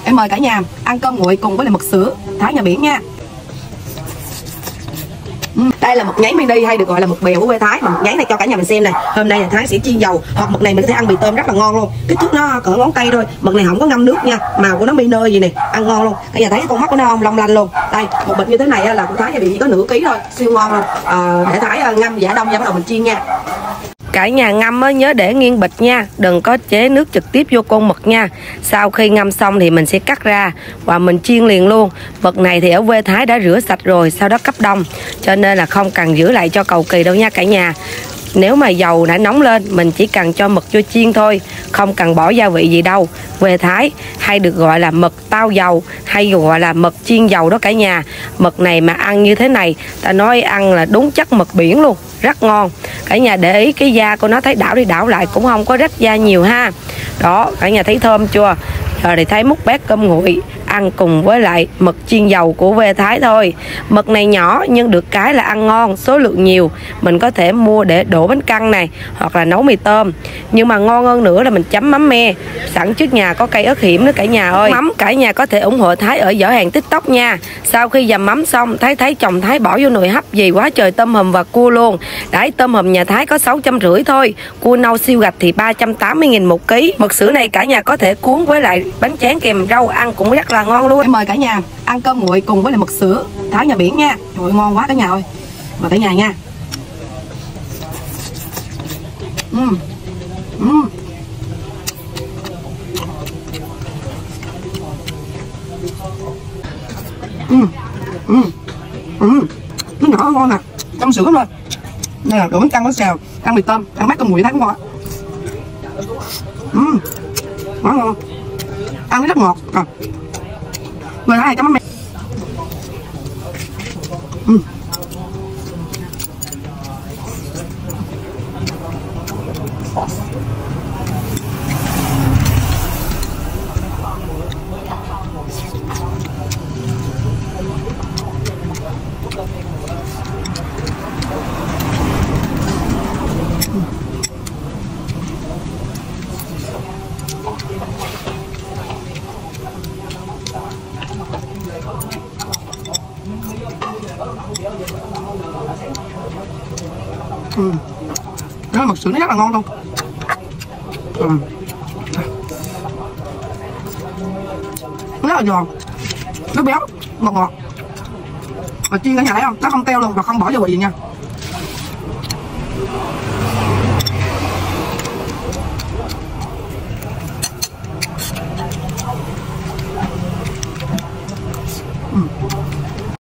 Em mời cả nhà ăn cơm nguội cùng với lại mực sữa Thái nhà biển nha. Đây là mực nháy mini hay được gọi là mực bèo của quê Thái. Mà mực nháy này cho cả nhà mình xem này. Hôm nay là Thái sẽ chiên dầu, hoặc mực này mình có thể ăn mì tôm rất là ngon luôn. Kích thước nó cỡ ngón tay thôi. Mực này không có ngâm nước nha, màu của nó mini gì này, ăn ngon luôn. Cả nhà thấy con mắt của nó không, long lanh luôn. Đây một bịch như thế này là của Thái nhà bị có nửa ký thôi, siêu ngon luôn. Để Thái ngâm giả đông ra bắt đầu mình chiên nha. Cả nhà ngâm nhớ để nghiêng bịch nha, đừng có chế nước trực tiếp vô con mực nha. Sau khi ngâm xong thì mình sẽ cắt ra và mình chiên liền luôn. Mực này thì ở quê Thái đã rửa sạch rồi, sau đó cấp đông, cho nên là không cần giữ lại cho cầu kỳ đâu nha cả nhà. Nếu mà dầu đã nóng lên, mình chỉ cần cho mực vô chiên thôi, không cần bỏ gia vị gì đâu. Quê Thái hay được gọi là mực tao dầu, hay gọi là mực chiên dầu đó cả nhà. Mực này mà ăn như thế này, ta nói ăn là đúng chất mực biển luôn, rất ngon. Cả nhà để ý cái da của nó, thấy đảo đi đảo lại cũng không có rách da nhiều ha. Đó, cả nhà thấy thơm chưa? Giờ thì thấy múc bát cơm nguội ăn cùng với lại mực chiên dầu của quê Thái thôi. Mực này nhỏ nhưng được cái là ăn ngon, số lượng nhiều. Mình có thể mua để đổ bánh căn này, hoặc là nấu mì tôm. Nhưng mà ngon hơn nữa là mình chấm mắm me. Sẵn trước nhà có cây ớt hiểm nữa cả nhà ơi. Mắm cả nhà có thể ủng hộ Thái ở giỏ hàng TikTok nha. Sau khi dầm mắm xong, thấy chồng Thái bỏ vô nồi hấp gì quá trời tôm hùm và cua luôn. Đấy, tôm hùm nhà Thái có 650 thôi. Cua nâu siêu gạch thì 380.000 một ký. Mực sữa này cả nhà có thể cuốn với lại bánh tráng kèm rau ăn cũng rất là ngon luôn. Em mời cả nhà ăn cơm nguội cùng với lại mực sữa Thái nhà biển nha. Trời ơi, ngon quá cả nhà ơi. Mời cả nhà nha. Nó nhỏ ngon nè, trong sữa thôi. Đây là đồ bánh căn có xào, ăn mì tôm, ăn bát cơm nguội Thái cũng ngon. Ngon, ăn nó rất ngọt. Người Thái chấm mắm me. Cái mực sữa nó rất là ngon luôn. Nó rất là giòn, nó béo, ngọt ngọt. Và chiên cả nhà thấy không, nó không teo luôn và không bỏ gia vị gì nha.